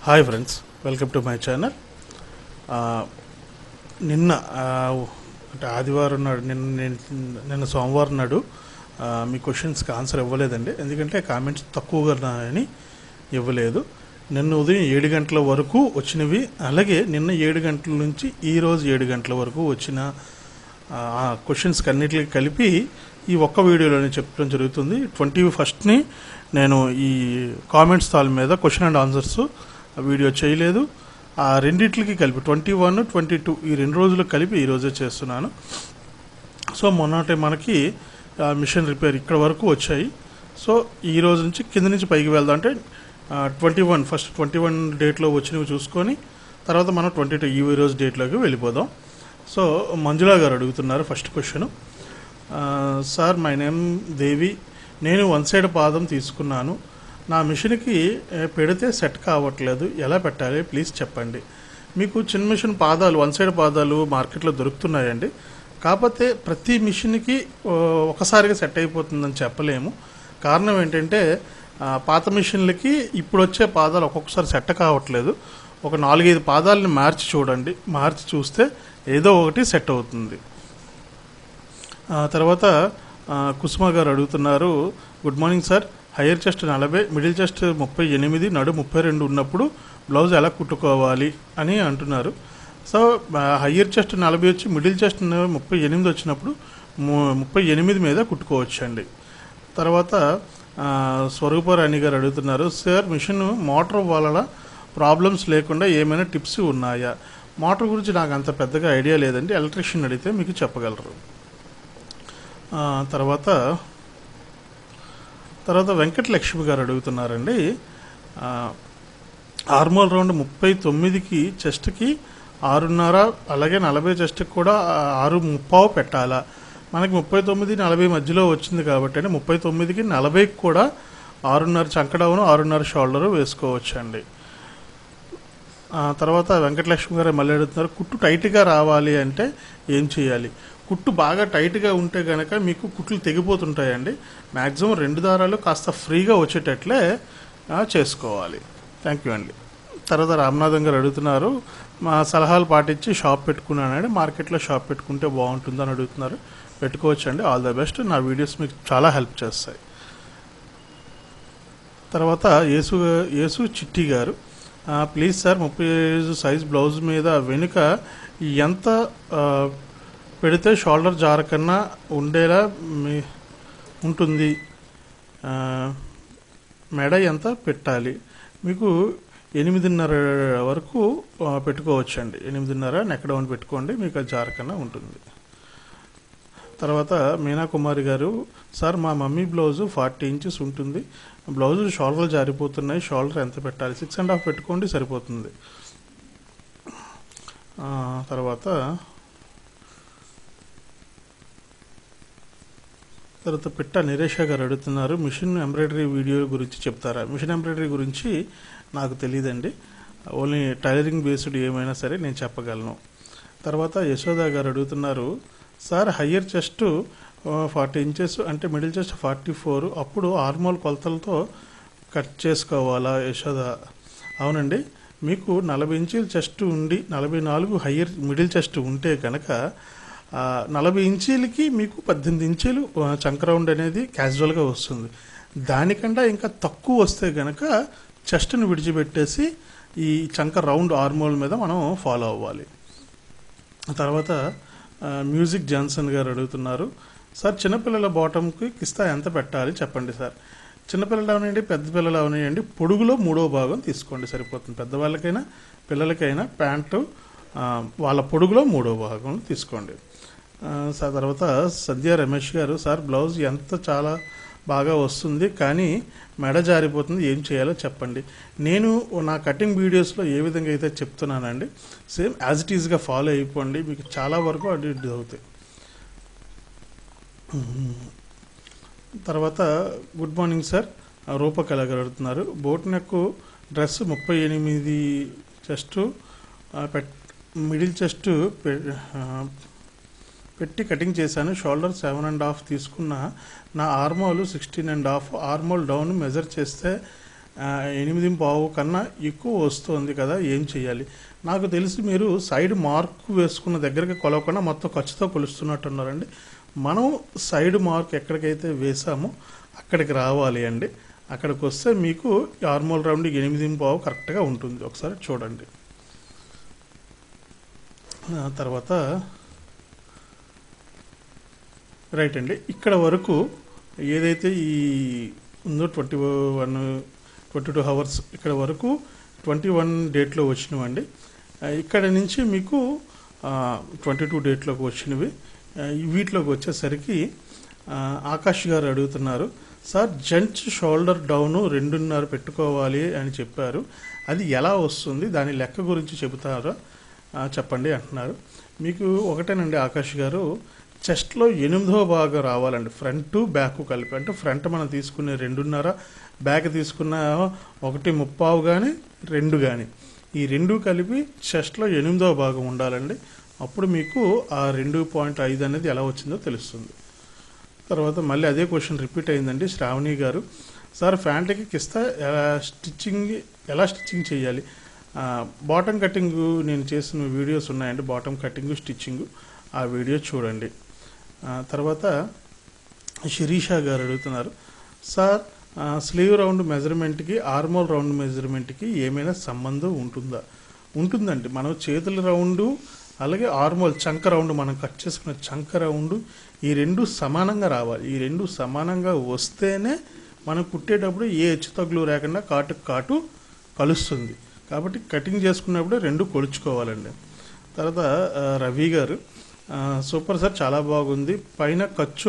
Hi friends, welcome to my channel. నిన్న అంటే ఆదివారం నాడు నిన్న సోమవారం నాడు మీ క్వశ్చన్స్కి ఆన్సర్ ఇవ్వలేదండి. ఎందుకంటే కామెంట్స్ తక్కువగా ఉన్నాయని ఇవ్వలేదు. నిన్న ఉదయం 7 గంటల వరకు వచ్చినవి, అలాగే నిన్న 7 గంటల నుంచి ఈరోజు 7 గంటల వరకు వచ్చిన క్వశ్చన్స్కి అన్నిటికీ కలిపి ఈ ఒక్క వీడియోలోనే చెప్పడం జరుగుతుంది. 21ని నేను ఈ కామెంట్స్ తాల్ మీద క్వశ్చన్ అండ్ ఆన్సర్స్ వీడియో చేయలేదు. ఆ రెండింటికి కలిపి 21, 22 ఈ 2 రోజులకు కలిపి ఈరోజే చేస్తున్నాను. సో మొన్నటి మనకి మిషన్ రిపేర్ ఇక్కడ వరకు వచ్చాయి. సో ఈ రోజు నుంచి కింద నుంచి పైకి వెళ్దాం. అంటే 21 ఫస్ట్ 21 డేట్లో వచ్చినవి చూసుకొని తర్వాత మనం 22 ఈ రోజు డేట్లోకి వెళ్ళిపోదాం. సో మంజులా గారు అడుగుతున్నారు first question. Sir, my name Devi. నేను 1 సైడ్ పాదం తీసుకున్నాను. నా మిషన్కి పెడితే సెట్ కావట్లేదు, ఎలా పెట్టాలి ప్లీజ్ చెప్పండి. మీకు చిన్న మిషన్ పాదాలు 1 సైడ్ పాదాలు మార్కెట్లో దొరుకుతున్నాయండి. కాకపోతే ప్రతి మిషన్కి ఒకసారిగా సెట్ అయిపోతుందని చెప్పలేము. కారణం ఏంటంటే పాత మిషన్లకి ఇప్పుడు వచ్చే పాదాలు ఒక్కొక్కసారి సెట్ కావట్లేదు. ఒక 4-5 పాదాలని మార్చి చూడండి. మార్చి చూస్తే ఏదో ఒకటి సెట్ అవుతుంది. తర్వాత కుసుమ గారు అడుగుతున్నారు, good morning sir. Higher chest 40, middle chest 38, నడు 32 ఉన్నప్పుడు బ్లౌజ్ ఎలా కుట్టుకోవాలి అని అంటున్నారు. సో హయ్యర్ చెస్ట్ 40 వచ్చి మిడిల్ చెస్ట్ 38 వచ్చినప్పుడు 38 మీద కుట్టుకోవచ్చు అండి. తర్వాత స్వరూపరాణి గారు అడుగుతున్నారు, సార్ మిషన్ మోటార్ వలన ప్రాబ్లమ్స్ లేకుండా ఏమైనా టిప్స్ ఉన్నాయా? మోటార్ గురించి నాకు అంత పెద్దగా ఐడియా లేదండి, ఎలక్ట్రీషియన్ అడిగితే మీకు చెప్పగలరు. తర్వాత వెంకటలక్ష్మి గారు అడుగుతున్నారండి, ఆర్మోల్ రౌండ్ 39కి చెస్ట్కి 6.5, అలాగే 40 చెస్ట్కి కూడా 6.35 పెట్టాలా? మనకి 39, 40 మధ్యలో వచ్చింది కాబట్టి అంటే 39కి 40కి కూడా 6.5 చంకడౌను, 6.5 షోల్డరు వేసుకోవచ్చండి. తర్వాత వెంకటలక్ష్మి గారు మళ్ళీ అడుగుతున్నారు, కుట్టు టైట్గా రావాలి అంటే ఏం చేయాలి? కుట్టు బాగా టైట్గా ఉంటే కనుక మీకు కుట్లు తెగిపోతుంటాయండి. మ్యాక్సిమం 2 దారాలు కాస్త ఫ్రీగా వచ్చేటట్లే చేసుకోవాలి. థ్యాంక్ యూ అండి. తర్వాత రామనాథం గారు అడుగుతున్నారు, మా సలహాలు పాటించి షాప్ పెట్టుకున్నానండి, మార్కెట్లో షాప్ పెట్టుకుంటే బాగుంటుందని అడుగుతున్నారు. పెట్టుకోవచ్చండి. All the best. నా వీడియోస్ మీకు చాలా హెల్ప్ చేస్తాయి. తర్వాత యేసు చిట్టి గారు, ప్లీజ్ సార్ 35 సైజ్ బ్లౌజ్ మీద వెనుక ఎంత పెడితే షోల్డర్ జారకన్నా ఉండేలా ఉంటుంది, మెడ ఎంత పెట్టాలి? మీకు 8.5 వరకు పెట్టుకోవచ్చండి. 8.5 నెక్ డౌన్ పెట్టుకోండి, మీకు అది జారకన్నా ఉంటుంది. తర్వాత మీనా కుమారి గారు, సార్ మా మమ్మీ బ్లౌజు 40 ఇంచెస్ ఉంటుంది, బ్లౌజు షోల్డర్ జారిపోతున్నాయి, షోల్డర్ ఎంత పెట్టాలి? 6.5 పెట్టుకోండి సరిపోతుంది. తర్వాత పిట్ట నిరేష గారు అడుగుతున్నారు, మిషన్ ఎంబ్రాయిడరీ వీడియో గురించి చెప్తారా? మిషన్ ఎంబ్రాయిడరీ గురించి నాకు తెలియదండి, ఓన్లీ టైలరింగ్ బేస్డ్ ఏమైనా సరే నేను చెప్పగలను. తర్వాత యశోద గారు అడుగుతున్నారు, సార్ హయ్యర్ చెస్ట్ 40 ఇంచెస్ అంటే మిడిల్ చెస్ట్ 44, అప్పుడు ఆర్మోల్ కొలతలతో కట్ చేసుకోవాలా? యశోద, అవునండి. మీకు 40 ఇంచీల చెస్ట్ ఉండి 44 హయ్యర్ మిడిల్ చెస్ట్ ఉంటే కనుక 40 ఇంచీలకి మీకు 18 ఇంచీలు చంక రౌండ్ అనేది క్యాజువల్గా వస్తుంది. దానికంటే ఇంకా తక్కువ వస్తే కనుక చెస్ట్ని విడిచిపెట్టేసి ఈ చంక రౌండ్ ఆర్మోల్ మీద మనం ఫాలో అవ్వాలి. తర్వాత మ్యూజిక్ జాన్సన్ గారు అడుగుతున్నారు, సార్ చిన్నపిల్లల బాటంకి కిస్తా ఎంత పెట్టాలి చెప్పండి సార్. చిన్నపిల్లలు అవనండి, పెద్ద పిల్లలు అవనాయండి, పొడుగులో 3వ భాగం తీసుకోండి సరిపోతుంది. పెద్దవాళ్ళకైనా పిల్లలకైనా ప్యాంటు వాళ్ళ పొడుగులో 3వ భాగం తీసుకోండి. తర్వాత సద్య రమేష్ గారు, సార్ బ్లౌజ్ ఎంత చాలా బాగా వస్తుంది కానీ మెడ జారిపోతుంది, ఏం చేయాలో చెప్పండి. నేను నా కటింగ్ వీడియోస్లో ఏ విధంగా అయితే చెప్తున్నానండి సేమ్ యాజ్ ఇట్ ఈజ్గా ఫాలో అయిపోండి, మీకు చాలా వరకు అది అవుతాయి. తర్వాత గుడ్ మార్నింగ్ సార్, రూపకళ గారు అడుగుతున్నారు, boat neck dress 38 chest middle chest పెట్టి కటింగ్ చేశాను, షోల్డర్ 7.5 తీసుకున్న, నా ఆర్మోల్ 16.5, ఆర్మోల్ డౌన్ మెజర్ చేస్తే 8.5 కన్నా ఎక్కువ వస్తుంది కదా, ఏం చేయాలి? నాకు తెలిసి మీరు సైడ్ మార్క్ వేసుకున్న దగ్గరికి కొలవకుండా మొత్తం ఖర్చుతో కొలుస్తున్నట్టున్నారండి. మనం సైడ్ మార్క్ ఎక్కడికైతే వేసామో అక్కడికి రావాలి అండి. అక్కడికి వస్తే మీకు ఆర్మోల్ రౌండ్ 8.5 కరెక్ట్గా ఉంటుంది. ఒకసారి చూడండి. తర్వాత రైట్ అండి, ఇక్కడ వరకు ఏదైతే ఈ ఉందో 22 అవర్స్ ఇక్కడ వరకు 21 డేట్లో వచ్చినవండి. ఇక్కడ నుంచి మీకు 22 డేట్లోకి వచ్చినవి. వీటిలోకి వచ్చేసరికి ఆకాష్ గారు అడుగుతున్నారు, సార్ జెంట్స్ షోల్డర్ డౌను 2.5 పెట్టుకోవాలి అని చెప్పారు, అది ఎలా వస్తుంది, దాని లెక్క గురించి చెబుతారా చెప్పండి అంటున్నారు. మీకు ఒకటేనండి ఆకాష్ గారు, చెస్ట్లో 8వ భాగం రావాలండి, ఫ్రంట్ బ్యాక్ కలిపి. అంటే ఫ్రంట్ మనం తీసుకునే 2.5, బ్యాక్ తీసుకున్న 1.30 కానీ 2 కానీ, ఈ 2 కలిపి చెస్ట్లో 8వ భాగం ఉండాలండి. అప్పుడు మీకు ఆ 2.5 అనేది ఎలా వచ్చిందో తెలుస్తుంది. తర్వాత మళ్ళీ అదే క్వశ్చన్ రిపీట్ అయిందండి. శ్రావణి గారు, సార్ ప్యాంట్కి కిస్తా ఎలా స్టిచ్చింగ్ చేయాలి? బాటమ్ కటింగ్ నేను చేసిన వీడియోస్ ఉన్నాయండి, బాటమ్ కటింగ్ స్టిచ్చింగ్, ఆ వీడియో చూడండి. తర్వాత శిరీష గారు అడుగుతున్నారు, సార్ స్లీవ్ రౌండ్ మెజర్మెంట్కి ఆర్మోల్ రౌండ్ మెజర్మెంట్కి ఏమైనా సంబంధం ఉంటుందా? ఉంటుందండి. మనం చేతుల రౌండు అలాగే ఆర్మోల్ చంక రౌండ్, మనం కట్ చేసుకున్న చంక రౌండ్, ఈ 2 సమానంగా రావాలి. ఈ 2 సమానంగా వస్తేనే మనం కుట్టేటప్పుడు ఏ హెచ్చు తగ్గులు లేకుండా కాటు కలుస్తుంది. కాబట్టి కటింగ్ చేసుకున్నప్పుడు 2 కొలుచుకోవాలండి. తర్వాత రవి గారు, సూపర్ సార్, చాలా బాగుంది, పైన ఖర్చు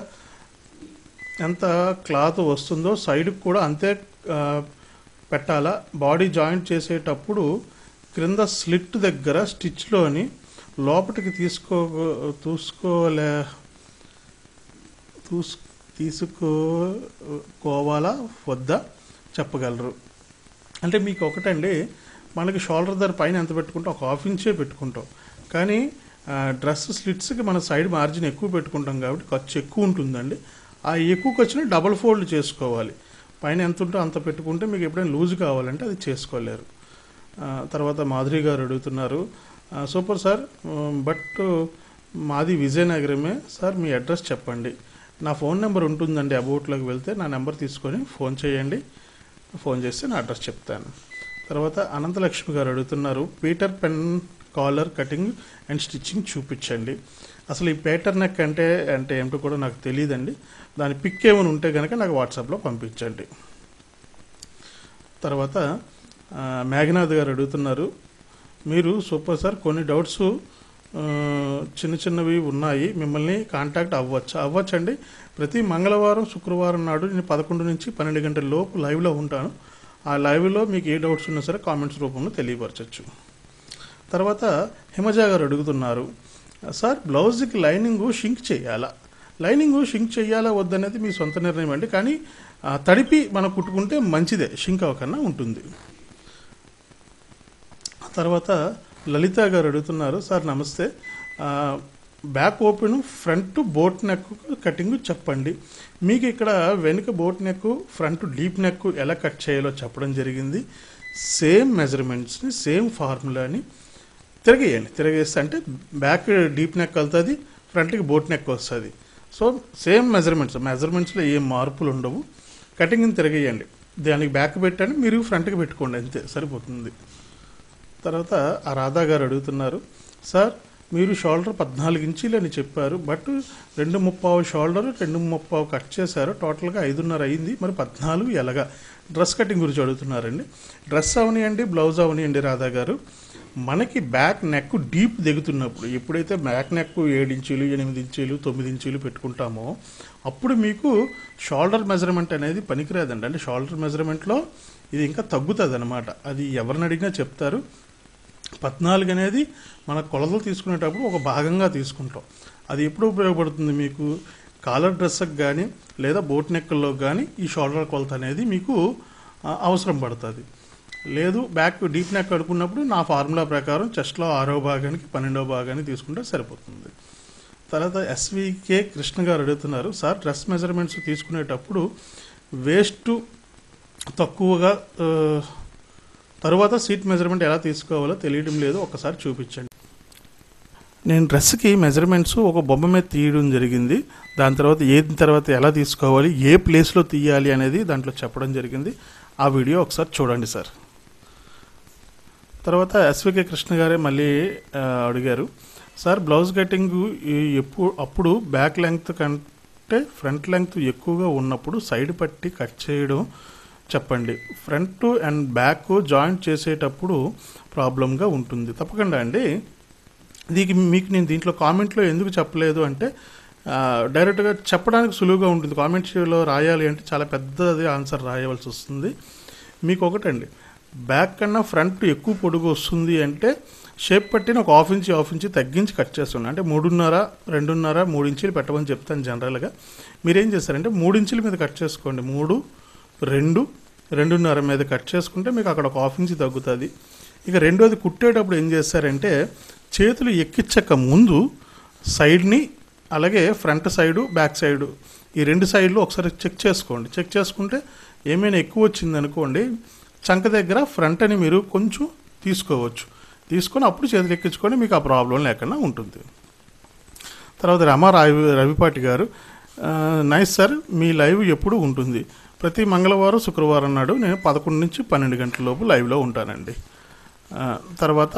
ఎంత క్లాత్ వస్తుందో సైడ్కి కూడా అంతే పెట్టాలా? బాడీ జాయింట్ చేసేటప్పుడు క్రింద స్లిట్ దగ్గర స్టిచ్లోని లోపలికి తీసుకోవాలా వద్దా చెప్పగలరు? అంటే మీకు ఒకటండి, మనకి షోల్డర్ దగ్గర పైన ఎంత పెట్టుకుంటాం, 1/2 ఇంచే పెట్టుకుంటాం. కానీ డ్రెస్ స్లిట్స్కి మన సైడ్ మార్జిన్ ఎక్కువ పెట్టుకుంటాం కాబట్టి ఖర్చు ఎక్కువ ఉంటుందండి. ఆ ఎక్కువ ఖర్చుని డబల్ ఫోల్డ్ చేసుకోవాలి. పైన ఎంత ఉంటే అంత పెట్టుకుంటే మీకు ఎప్పుడైనా లూజ్ కావాలంటే అది చేసుకోలేరు. తర్వాత మాధురి గారు అడుగుతున్నారు, సూపర్ సార్, బట్ మాది విజయనగరమే సార్, మీ అడ్రస్ చెప్పండి. నా ఫోన్ నెంబర్ ఉంటుందండి, అబౌట్లోకి వెళ్తే నా నెంబర్ తీసుకొని ఫోన్ చేయండి, ఫోన్ చేస్తే నా అడ్రస్ చెప్తాను. తర్వాత అనంతలక్ష్మి గారు అడుగుతున్నారు, Peter pan collar cutting and stitching చూపించండి. అసలు ఈ పేటర్ నెక్ అంటే ఏమిటో కూడా నాకు తెలియదండి. దాని పిక్ ఏమైనా ఉంటే కనుక నాకు వాట్సాప్లో పంపించండి. తర్వాత మేఘనాథ్ గారు అడుగుతున్నారు, మీరు సూపర్ సార్, కొన్ని డౌట్స్ చిన్నవి ఉన్నాయి, మిమ్మల్ని కాంటాక్ట్ అవ్వచ్చండి. ప్రతి మంగళవారం శుక్రవారం నాడు నేను 11 నుంచి 12 గంటల లోపు లైవ్లో ఉంటాను. ఆ లైవ్లో మీకు ఏ డౌట్స్ ఉన్నా సరే కామెంట్స్ రూపంలో తెలియపరచచ్చు. తర్వాత హిమజ గారు అడుగుతున్నారు, సార్ బ్లౌజ్కి లైనింగ్ షింక్ చేయాలా వద్దనేది మీ సొంత నిర్ణయం అండి, కానీ తడిపి మనం కుట్టుకుంటే మంచిదే, షింక్ అవ్వకన్నా ఉంటుంది. తర్వాత లలిత గారు అడుగుతున్నారు, సార్ నమస్తే, back open front boat neck cutting చెప్పండి. మీకు ఇక్కడ వెనుక boat neck, front deep neck ఎలా కట్ చేయాలో చెప్పడం జరిగింది. సేమ్ మెజర్మెంట్స్ని, సేమ్ ఫార్ములాని తిరగేస్తే అంటే బ్యాక్ డీప్ నెక్ వెళ్తుంది, ఫ్రంట్కి బోట్ నెక్ వస్తుంది. సో సేమ్ మెజర్మెంట్స్లో ఏం మార్పులు ఉండవు. కటింగ్ని తిరగేయండి, దానికి బ్యాక్ పెట్టండి, మీరు ఫ్రంట్కి పెట్టుకోండి, అంతే సరిపోతుంది. తర్వాత ఆ రాధా గారు అడుగుతున్నారు, సార్ మీరు షోల్డర్ 14 ఇంచీలు అని చెప్పారు, బట్ 2.30 షోల్డర్ 2.30 కట్ చేశారు, టోటల్గా 5.5 అయింది, మరి 14 ఎలాగా? డ్రెస్ కటింగ్ గురించి అడుగుతున్నారండి. డ్రెస్ అవనియండి, బ్లౌజ్ అవనియండి రాధా గారు, మనకి బ్యాక్ నెక్ డీప్ దిగుతున్నప్పుడు, ఎప్పుడైతే బ్యాక్ నెక్ 7 ఇంచీలు 8 ఇంచీలు 9 ఇంచీలు పెట్టుకుంటామో అప్పుడు మీకు షోల్డర్ మెజర్మెంట్ అనేది పనికిరాదండి. అంటే షోల్డర్ మెజర్మెంట్లో ఇది ఇంకా తగ్గుతుంది అనమాట. అది ఎవరిని అడిగినా చెప్తారు. 14 అనేది మన కొలతలు తీసుకునేటప్పుడు ఒక భాగంగా తీసుకుంటాం. అది ఎప్పుడు ఉపయోగపడుతుంది మీకు? కాలర్ డ్రెస్కి కానీ లేదా బోట్ నెక్కల్లో కానీ ఈ షోల్డర్ కొలత అనేది మీకు అవసరం పడుతుంది. లేదు బ్యాక్ డీప్ నెక్ కడుకున్నప్పుడు నా ఫార్ములా ప్రకారం చెస్ట్లో 6వ భాగానికి 12వ భాగానికి తీసుకుంటే సరిపోతుంది. తర్వాత ఎస్వికే కృష్ణ గారు అడుగుతున్నారు, సార్ డ్రెస్ మెజర్మెంట్స్ తీసుకునేటప్పుడు వేస్ట్ తక్కువగా తరువాత సీట్ మెజర్మెంట్ ఎలా తీసుకోవాలో తెలియడం లేదు, ఒకసారి చూపించండి. నేను డ్రెస్కి మెజర్మెంట్స్ ఒక బొమ్మ మీద తీయడం జరిగింది. దాని తర్వాత ఎలా తీసుకోవాలి, ఏ ప్లేస్లో తీయాలి అనేది దాంట్లో చెప్పడం జరిగింది. ఆ వీడియో ఒకసారి చూడండి సార్. తర్వాత ఎస్వికే కృష్ణ గారే మళ్ళీ అడిగారు, సార్ బ్లౌజ్ కటింగ్ అప్పుడు బ్యాక్ లెంగ్త్ కంటే ఫ్రంట్ లెంగ్త్ ఎక్కువగా ఉన్నప్పుడు సైడ్ పట్టి కట్ చేయడం చెప్పండి. ఫ్రంట్ అండ్ బ్యాక్ జాయింట్ చేసేటప్పుడు ప్రాబ్లంగా ఉంటుంది. తప్పకుండా అండి, మీకు నేను దీంట్లో కామెంట్లో ఎందుకు చెప్పలేదు అంటే డైరెక్ట్గా చెప్పడానికి సులువుగా ఉంటుంది. కామెంట్స్లో రాయాలి అంటే చాలా పెద్దది ఆన్సర్ రాయవలసి వస్తుంది. మీకు ఒకటండి, బ్యాక్ కన్నా ఫ్రంట్ ఎక్కువ పొడుగు వస్తుంది అంటే షేప్ పట్టిన ఒక హాఫ్ ఇంచ్ తగ్గించి కట్ చేస్తున్నాను. అంటే 3.5, 2.5, 3 ఇంచులు పెట్టమని చెప్తాను జనరల్గా. మీరేం చేస్తారంటే 3 ఇంచుల మీద కట్ చేసుకోండి. 3, 2, 2.5 మీద కట్ చేసుకుంటే మీకు అక్కడ ఒక హాఫ్ ఇంచ్ తగ్గుతుంది. ఇక రెండోది, కుట్టేటప్పుడు ఏం చేస్తారంటే చేతులు ఎక్కించక ముందు సైడ్ని, అలాగే ఫ్రంట్ సైడు బ్యాక్ సైడు, ఈ 2 సైడ్లు ఒకసారి చెక్ చేసుకోండి. చెక్ చేసుకుంటే ఏమైనా ఎక్కువ వచ్చింది అనుకోండి, చంక దగ్గర ఫ్రంట్ అని మీరు కొంచెం తీసుకొని అప్పుడు చేతులు ఎక్కించుకొని మీకు ఆ ప్రాబ్లం లేకుండా ఉంటుంది. తర్వాత రవిపాటి గారు, నైస్ సార్, మీ లైవ్ ఎప్పుడు ఉంటుంది? ప్రతి మంగళవారం, శుక్రవారం నాడు నేను 11 నుంచి 12 గంటల లోపు లైవ్లో ఉంటానండి. తర్వాత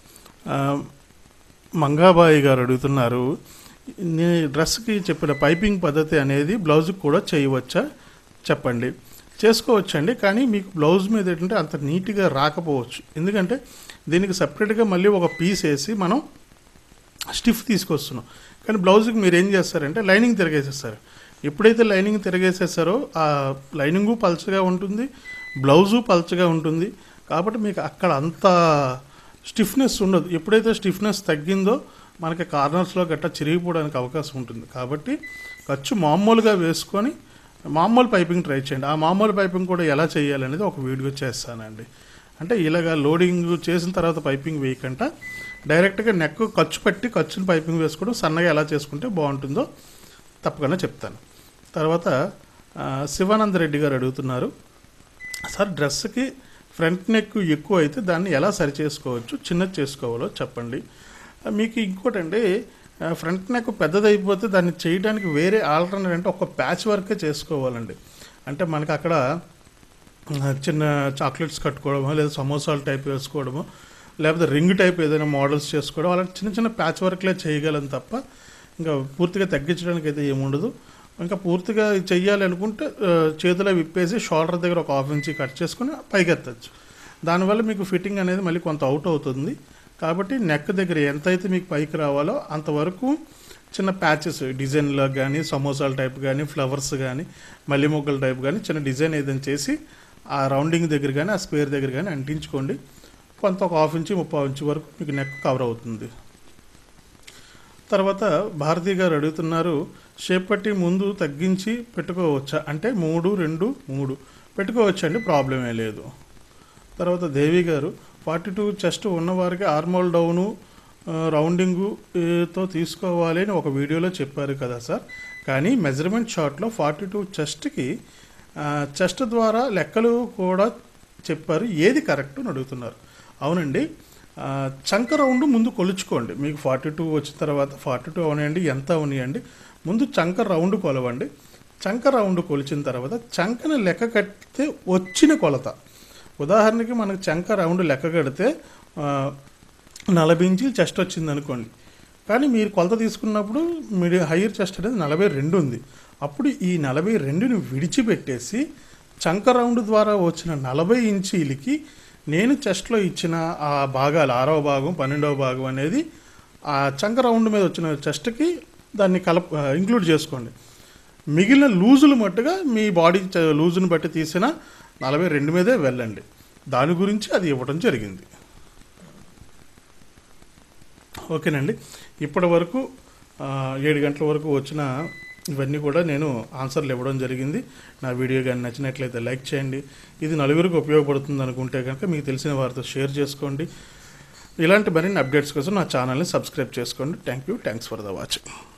మంగాబాయి గారు అడుగుతున్నారు, నేను డ్రెస్కి చెప్పిన పైపింగ్ పద్ధతి అనేది బ్లౌజ్కి కూడా చేయవచ్చా చెప్పండి. చేసుకోవచ్చండి, కానీ మీకు బ్లౌజ్ మీద ఏంటంటే అంత నీట్గా రాకపోవచ్చు. ఎందుకంటే దీనికి సపరేట్గా మళ్ళీ ఒక పీస్ వేసి మనం స్టిఫ్ తీసుకొస్తున్నాం. కానీ బ్లౌజ్కి మీరు ఏం చేస్తారంటే లైనింగ్ తిరగేసేస్తారు. ఎప్పుడైతే లైనింగ్ తిరగేసేస్తారో ఆ లైనింగు పల్చగా ఉంటుంది, బ్లౌజు పల్చగా ఉంటుంది. కాబట్టి మీకు అక్కడ అంత స్టిఫ్నెస్ ఉండదు. ఎప్పుడైతే స్టిఫ్నెస్ తగ్గిందో మనకి కార్నర్స్లో గట్టా చిరిగిపోవడానికి అవకాశం ఉంటుంది. కాబట్టి ఖర్చు మామూలుగా వేసుకొని మామూలు పైపింగ్ ట్రై చేయండి. ఆ మామూలు పైపింగ్ కూడా ఎలా చేయాలనేది ఒక వీడియో చేస్తానండి. అంటే ఇలాగా లోడింగ్ చేసిన తర్వాత పైపింగ్ వేయకుండా డైరెక్ట్గా నెక్ ఖర్చుని పైపింగ్ వేసుకోవడం, సన్నగా ఎలా చేసుకుంటే బాగుంటుందో తప్పకుండా చెప్తాను. తర్వాత శివానంద రెడ్డి గారు అడుగుతున్నారు, సార్ డ్రెస్కి ఫ్రంట్ నెక్ ఎక్కువ అయితే దాన్ని ఎలా సరి చేసుకోవచ్చు, చిన్నది చేసుకోవాలో చెప్పండి. మీకు ఇంకోటండి, ఫ్రంట్ నెక్ పెద్దదైపోతే దాన్ని చేయడానికి వేరే ఆల్టర్నేట్ అంటే ఒక ప్యాచ్ వర్కే చేసుకోవాలండి. అంటే మనకి అక్కడ చిన్న చాక్లెట్స్ కట్టుకోవడమో, లేదా సమోసాలు టైప్ వేసుకోవడమో, లేకపోతే రింగ్ టైప్ ఏదైనా మోడల్స్ చేసుకోవడం, అలా చిన్న ప్యాచ్ వర్క్లే చేయగలం తప్ప ఇంకా పూర్తిగా తగ్గించడానికి అయితే ఏముండదు. ఇంకా పూర్తిగా చెయ్యాలి అనుకుంటే చేతిలో విప్పేసి షోల్డర్ దగ్గర ఒక హాఫ్ ఇంచ్ కట్ చేసుకుని పైకి ఎత్తచ్చు. దానివల్ల మీకు ఫిట్టింగ్ అనేది మళ్ళీ కొంత అవుట్ అవుతుంది. కాబట్టి నెక్ దగ్గర ఎంతైతే మీకు పైకి రావాలో అంతవరకు చిన్న ప్యాచెస్ డిజైన్లో కానీ, సమోసాల టైప్ కానీ, ఫ్లవర్స్ కానీ, మల్లె మొగ్గల టైప్ కానీ చిన్న డిజైన్ ఏదైనా చేసి ఆ రౌండింగ్ దగ్గర కానీ, ఆ స్క్వేర్ దగ్గర కానీ అంటించుకోండి. కొంత ఒక హాఫ్ ఇంచ్, 3/4 ఇంచ్ వరకు మీకు నెక్ కవర్ అవుతుంది. తర్వాత భారతి గారు అడుగుతున్నారు, షేప్ పట్టి ముందు తగ్గించి పెట్టుకోవచ్చా అంటే 3, 2, 3 పెట్టుకోవచ్చండి, ప్రాబ్లమే లేదు. తర్వాత దేవి గారు, 42 చెస్ట్ ఉన్నవారికి ఆర్మోల్ డౌను రౌండింగుతో తీసుకోవాలి అని ఒక వీడియోలో చెప్పారు కదా సార్, కానీ మెజర్మెంట్ షార్ట్లో 42 చెస్ట్కి చెస్ట్ ద్వారా లెక్కలు కూడా చెప్పారు, ఏది కరెక్ట్ అని అడుగుతున్నారు. అవునండి, చంక రౌండ్ ముందు కొలుచుకోండి. మీకు 42 వచ్చిన తర్వాత 42 అవనియండి, ఎంత అవనియండి, ముందు చంక రౌండ్ కొలవండి. చంక రౌండ్ కొలిచిన తర్వాత చంకను లెక్క కడితే వచ్చిన కొలత, ఉదాహరణకి మనకు చంక రౌండ్ లెక్క కడితే 40 ఇంచులు చెస్ట్ వచ్చింది అనుకోండి, కానీ మీరు కొలత తీసుకున్నప్పుడు మీరు హైయర్ చెస్ట్ అనేది 42 ఉంది. అప్పుడు ఈ 42ని విడిచిపెట్టేసి చంక రౌండ్ ద్వారా వచ్చిన 40 ఇంచీలకి నేను చెస్ట్లో ఇచ్చిన ఆ భాగాలు 6వ భాగం 12వ భాగం అనేది ఆ చంక రౌండ్ మీద వచ్చిన చెస్ట్కి దాన్ని ఇంక్లూడ్ చేసుకోండి. మిగిలిన లూజులు మట్టుగా మీ బాడీ లూజుని బట్టి తీసిన 42 మీదే వెళ్ళండి. దాని గురించి అది ఇవ్వడం జరిగింది. ఓకేనండి, ఇప్పటి వరకు 7 గంటల వరకు వచ్చిన ఇవన్నీ కూడా నేను ఆన్సర్లు ఇవ్వడం జరిగింది. నా వీడియో కానీ నచ్చినట్లయితే లైక్ చేయండి. ఇది నలుగురికి ఉపయోగపడుతుంది అనుకుంటే కనుక మీకు తెలిసిన వారితో షేర్ చేసుకోండి. ఇలాంటి మరిన్ని అప్డేట్స్ కోసం నా ఛానల్ని సబ్స్క్రైబ్ చేసుకోండి. Thanks for the watching.